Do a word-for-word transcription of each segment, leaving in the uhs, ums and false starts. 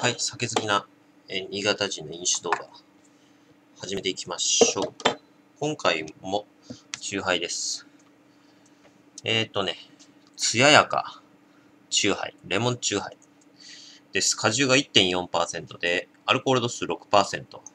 はい、酒好きな、えー新潟人の飲酒動画、始めていきましょう。今回も、チューハイです。えーとね、つややか、チューハイ、レモンチューハイです。果汁が いってんよんパーセント で、アルコール度数 ろくパーセント。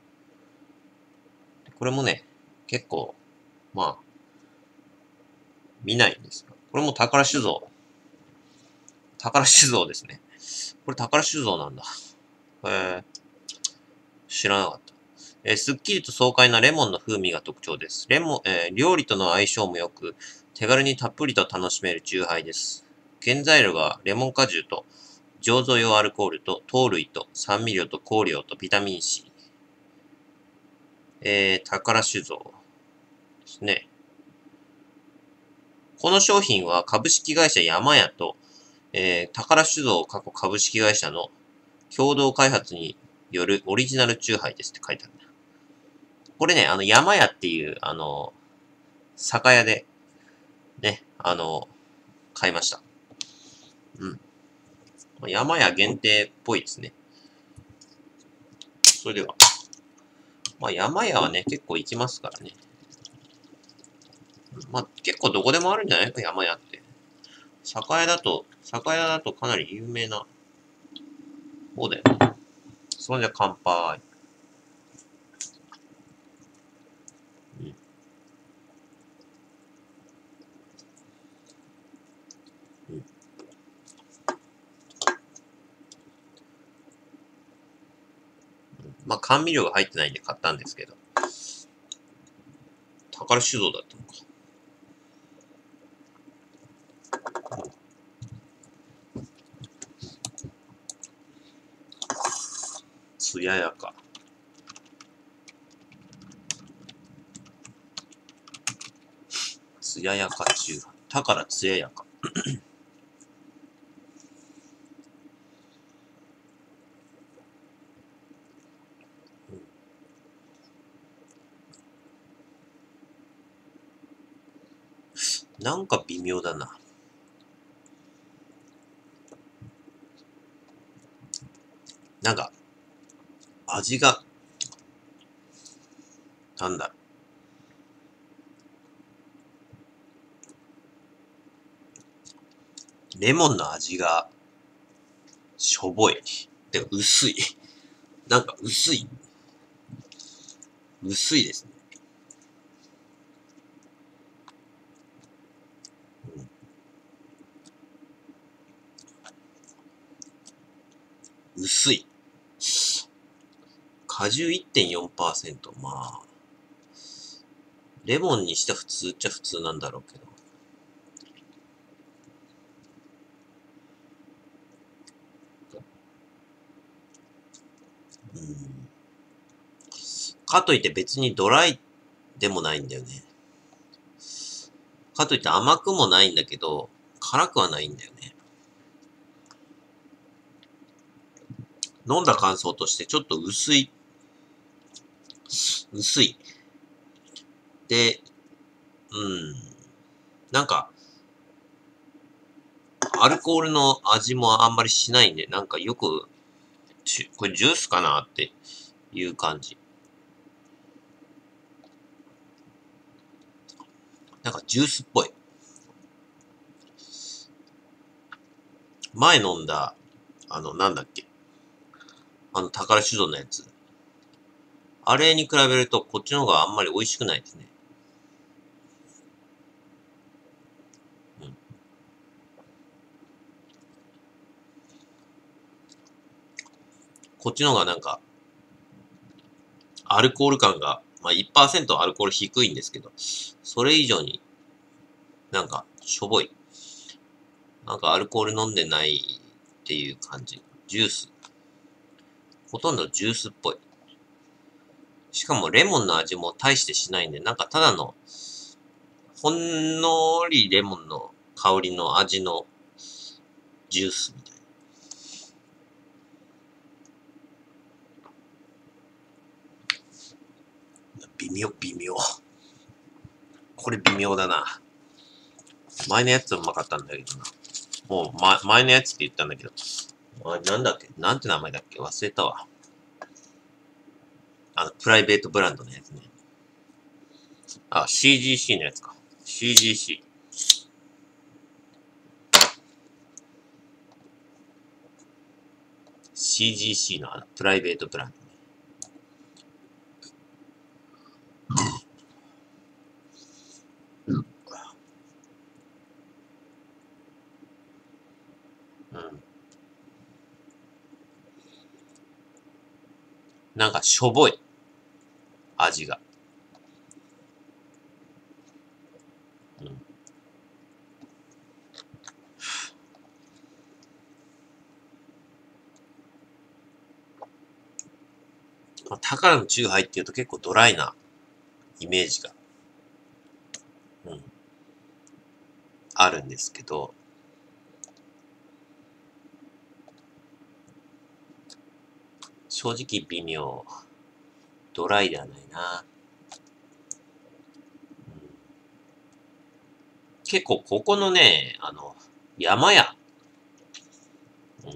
これもね、結構、まあ、見ないんですが、これも宝酒造。宝酒造ですね。これ宝酒造なんだ。へー、知らなかった。えー、すっきりと爽快なレモンの風味が特徴です。レモン、えー、料理との相性も良く、手軽にたっぷりと楽しめるチューハイです。原材料がレモン果汁と、醸造用アルコールと、糖類と、酸味料と香料とビタミン C。えー、宝酒造ですね。この商品は株式会社山屋と、えー、宝酒造過去株式会社の共同開発によるオリジナルチューハイですって書いてあるんだ。これね、あの、山屋っていう、あの、酒屋で、ね、あの、買いました。うん。山屋限定っぽいですね。それでは。まあ、山屋はね、結構行きますからね。まあ、結構どこでもあるんじゃないか、山屋って。酒屋だと、酒屋だとかなり有名な方だよね。それじゃ乾杯。うん。うん。まあ、甘味料が入ってないんで買ったんですけど。宝酒造だったのか。つややか。つややか中華。だからつややか。なんか微妙だな。なんか、味が、なんだろう。レモンの味が、しょぼい。で、薄い。なんか薄い。薄いですね。うん、薄い。果汁 いってんよんパーセント。まあ、レモンにして普通っちゃ普通なんだろうけど。うん。かといって別にドライでもないんだよね。かといって甘くもないんだけど、辛くはないんだよね。飲んだ感想としてちょっと薄い。薄い。で、うん。なんか、アルコールの味もあんまりしないんで、なんかよく、これジュースかなっていう感じ。なんかジュースっぽい。前飲んだ、あの、なんだっけ。あの、宝酒造のやつ。あれに比べると、こっちの方があんまり美味しくないですね。うん。こっちの方がなんか、アルコール感が、まあ いちパーセント アルコール低いんですけど、それ以上になんか、しょぼい。なんかアルコール飲んでないっていう感じ。ジュース。ほとんどジュースっぽい。しかもレモンの味も大してしないんで、なんかただの、ほんのりレモンの香りの味のジュースみたいな。微妙、微妙。これ微妙だな。前のやつはうまかったんだけどな。もう、ま、前のやつって言ったんだけど、 あ、なんだっけなんて名前だっけ忘れたわ。あの、プライベートブランドのやつね。あ、シージーシー のやつか。シージーシー。シージーシー のあのプライベートブランドね。うん。なんかしょぼい。味が。うん。タカラのチューハイっていうと結構ドライなイメージが、うん、あるんですけど、正直微妙。ドライではないな。うん、結構ここのね、あの、山屋、うん、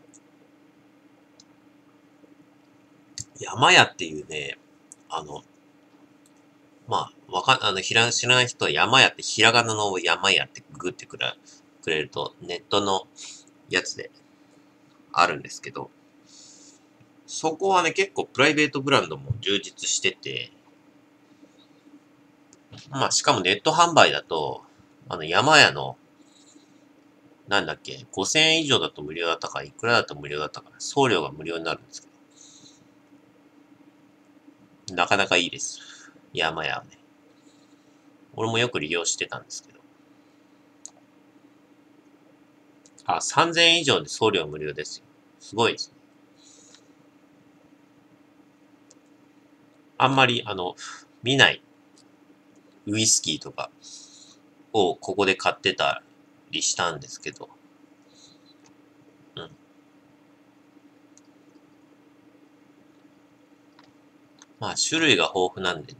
山屋っていうね、あの、まあ、わかん、あの、ひら、知らない人は山屋ってひらがなの山屋ってググってくれ、くれるとネットのやつであるんですけど、そこはね、結構プライベートブランドも充実してて、まあ、しかもネット販売だと、あの、山屋の、なんだっけ、ごせんえん以上だと無料だったか、いくらだと無料だったか、送料が無料になるんですけど、なかなかいいです。山屋はね。俺もよく利用してたんですけど。あ、さんぜんえん以上で送料無料ですよ。すごいです。あんまり、あの、見ないウイスキーとかをここで買ってたりしたんですけど、うん。まあ、種類が豊富なんでね。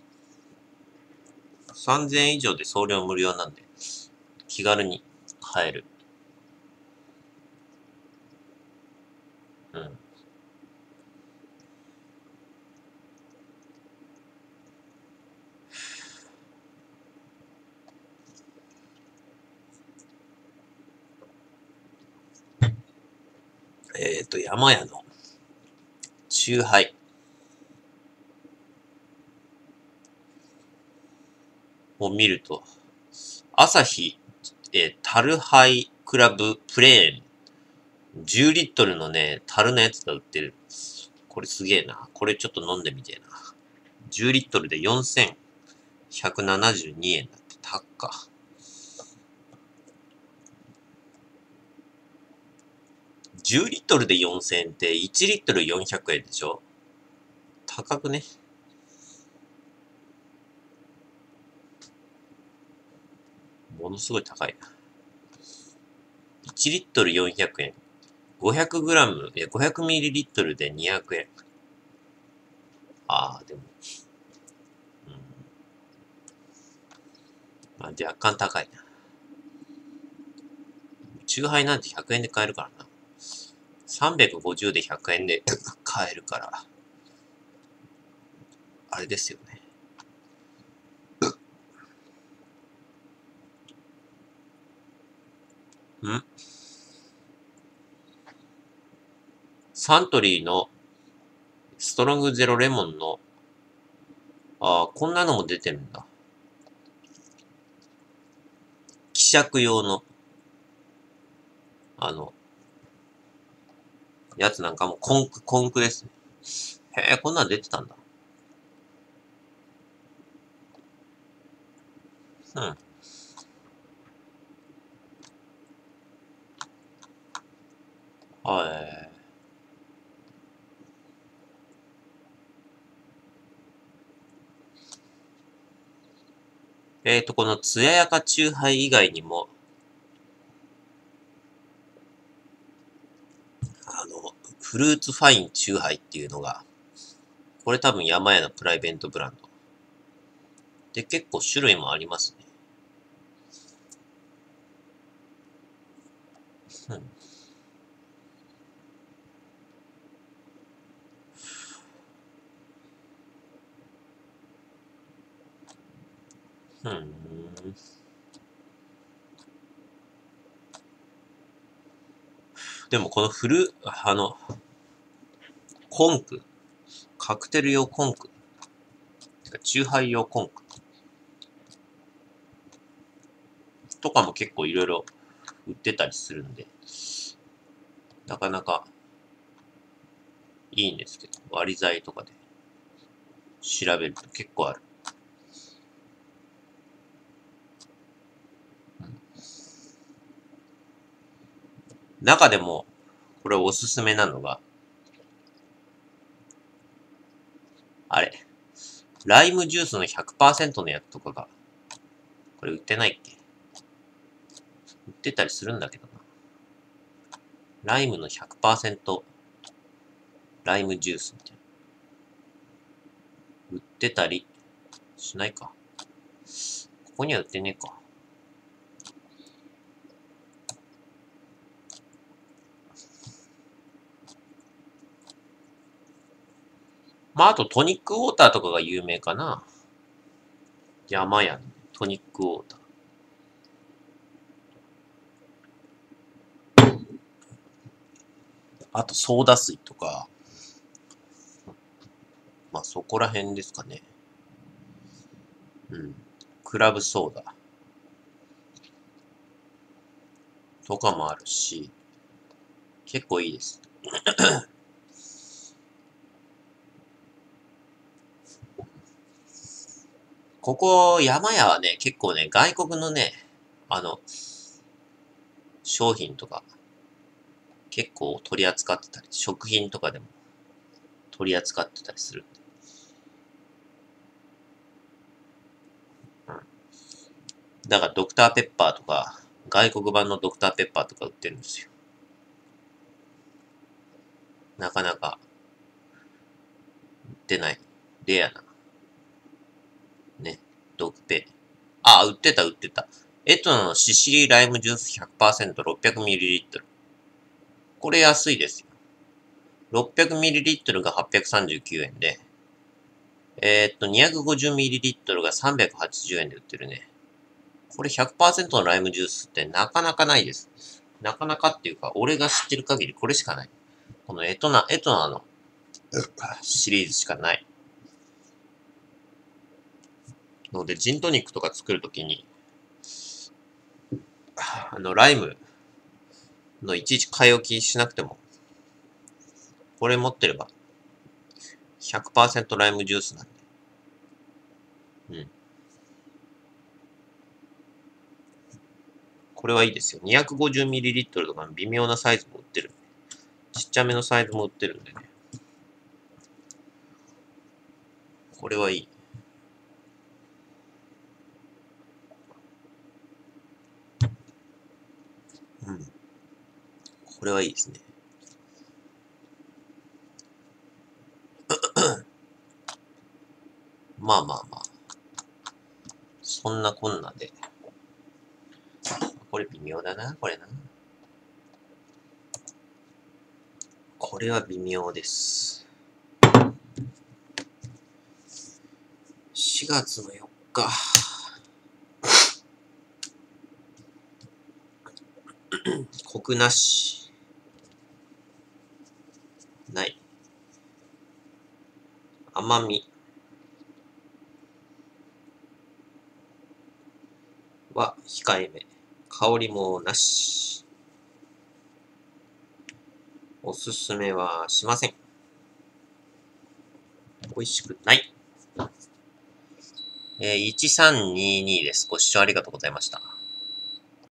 さんぜんえん以上で送料無料なんで、気軽に買える。うん。えっ、ー、と、山屋のチューハイを見ると、朝日、えー、タルハイクラブプレーン。じゅうリットルのね、樽のやつが売ってる。これすげえな。これちょっと飲んでみてえな。じゅうリットルでよんせんひゃくななじゅうにえんだって。高っか。じゅうリットルでよんせんえんっていちリットルよんひゃくえんでしょ？高くね？ものすごい高いな。いちリットルよんひゃくえん。ごひゃくグラム、いや、ごひゃくミリリットルでにひゃくえん。ああ、でも、うん。まあ、若干高いな。チューハイなんてひゃくえんで買えるからな。さんびゃくごじゅうでひゃくえんで買えるから、あれですよね。んサントリーのストロングゼロレモンの、ああ、こんなのも出てるんだ。希釈用の、あの、やつなんかもコンク、コンクですね。へえ、こんなん出てたんだ。うん。はい。えっと、このつややかチューハイ以外にも、あの、フルーツファインチューハイっていうのが、これ多分山屋のプライベートブランド。で、結構種類もありますね。うん。 うん。でもこのフル、あの、コンク、カクテル用コンク、てか、チューハイ用コンクとかも結構いろいろ売ってたりするんで、なかなかいいんですけど、割り剤とかで調べると結構ある。うん、中でも、これおすすめなのが、あれ、ライムジュースの ひゃくパーセント のやつとかが、これ売ってないっけ？売ってたりするんだけどな。ライムの ひゃくパーセント ライムジュースみたいな。売ってたりしないか。ここには売ってねえか。まあ、あとトニックウォーターとかが有名かな。山屋のトニックウォーター。あとソーダ水とか。まあそこら辺ですかね。うん。クラブソーダ。とかもあるし。結構いいです。ここ、山屋はね、結構ね、外国のね、あの、商品とか、結構取り扱ってたり、食品とかでも取り扱ってたりする。うん。だからドクターペッパーとか、外国版のドクターペッパーとか売ってるんですよ。なかなか売ってない。レアな。ね。ドクペ。あ、売ってた売ってた。エトナのシシリーライムジュース ひゃくパーセントろっぴゃくミリリットル。これ安いですよ。ろっぴゃくミリリットル がはっぴゃくさんじゅうきゅうえんで、えー、っと、にひゃくごじゅうミリリットル がさんびゃくはちじゅうえんで売ってるね。これ ひゃくパーセント のライムジュースってなかなかないです。なかなかっていうか、俺が知ってる限りこれしかない。このエトナ、エトナのシリーズしかない。ので、ジントニックとか作るときに、あの、ライムのいちいち買い置きしなくても、これ持ってれば、ひゃくパーセント ライムジュースなんで。うん。これはいいですよ。にひゃくごじゅうミリリットル とかの微妙なサイズも売ってる。ちっちゃめのサイズも売ってるんでね。これはいい。うん。これはいいですね。まあまあまあ。そんなこんなで。これ微妙だな、これな。これは微妙です。しがつのよっか。コクなし。ない。甘みは控えめ。香りもなし。おすすめはしません。美味しくない。えー、いちさんににです。ご視聴ありがとうございました。